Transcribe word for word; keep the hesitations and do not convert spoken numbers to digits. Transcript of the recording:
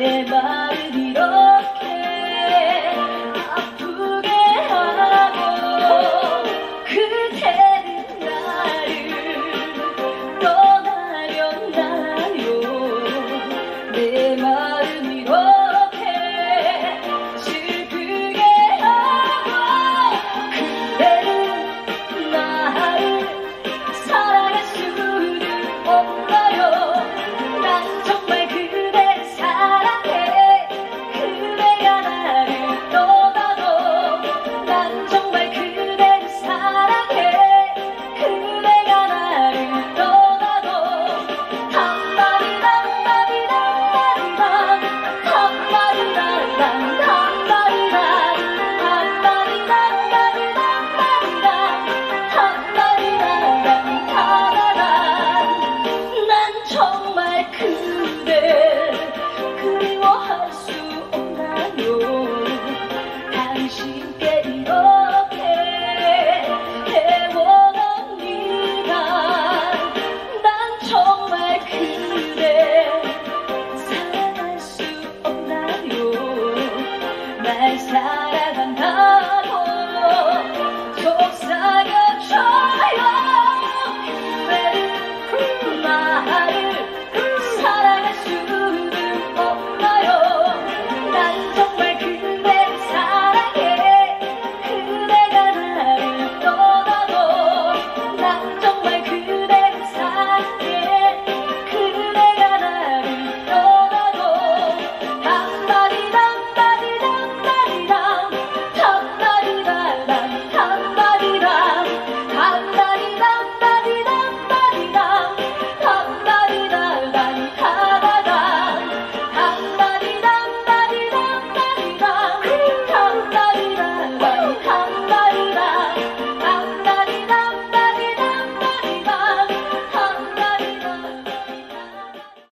내 마음 이렇게 아프게 하고 그대는 나를 떠나렸나요. 내 마음 이렇게 슬프게 하고 그대는 나를 사랑할 수는 없나요. 난 정말 그대를 사랑해. 그대가 나를 떠나도 난 정말 그대를 사랑해. 그대가 나를 떠나도 한마디당 한마디당 한마디당 한마디당 한마디당 한마디당 한마디당 난 정말 그대 그리워할 수 없나요. 당신께 이렇게 해원합니다. 난 정말 그대 사랑할 수 없나요. 날 사랑